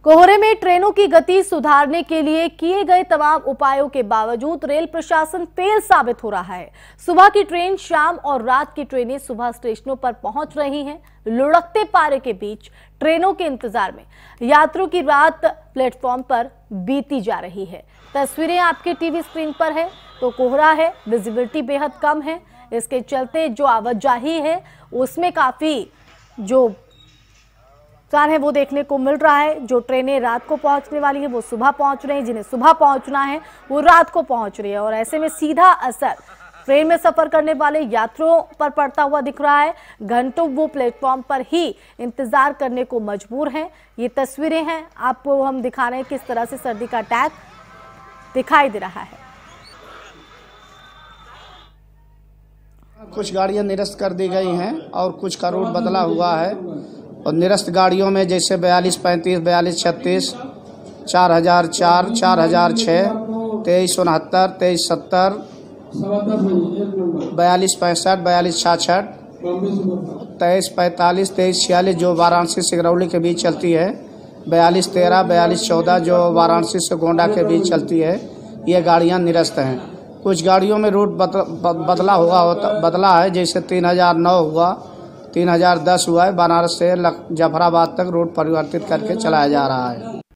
कोहरे में ट्रेनों की गति सुधारने के लिए किए गए तमाम उपायों के बावजूद रेल प्रशासन फेल साबित हो रहा है। सुबह की ट्रेन शाम और रात की ट्रेनें सुबह स्टेशनों पर पहुंच रही हैं। लुढ़कते पारे के बीच ट्रेनों के इंतजार में यात्रियों की रात प्लेटफॉर्म पर बीती जा रही है। तस्वीरें आपके टीवी स्क्रीन पर है तो कोहरा है, विजिबिलिटी बेहद कम है। इसके चलते जो आवाजाही है उसमें काफी जो नुकसान है वो देखने को मिल रहा है। जो ट्रेनें रात को पहुंचने वाली है वो सुबह पहुंच रही है, जिन्हें सुबह पहुंचना है वो रात को पहुंच रही है और ऐसे में सीधा असर ट्रेन में सफर करने वाले यात्रियों पर पड़ता हुआ दिख रहा है। घंटों वो प्लेटफॉर्म पर ही इंतजार करने को मजबूर हैं। ये तस्वीरें हैं आपको हम दिखा रहे हैं किस तरह से सर्दी का अटैक दिखाई दे रहा है। कुछ गाड़ियां निरस्त कर दी गई हैं और कुछ का रूट बदला हुआ है। और निरस्त गाड़ियों में जैसे 4235, 4236, 4004, 4006, 2369, 2370, 4265, 4266, 2345, 2346 जो वाराणसी से सिगरौली के बीच चलती है, 4213, 4214 जो वाराणसी से गोंडा के बीच चलती है। ये गाड़ियां निरस्त हैं। कुछ गाड़ियों में रूट बदला है, जैसे 3009 हुआ, 3010 हुआ है। बनारस से जफराबाद तक रूट परिवर्तित करके चलाया जा रहा है।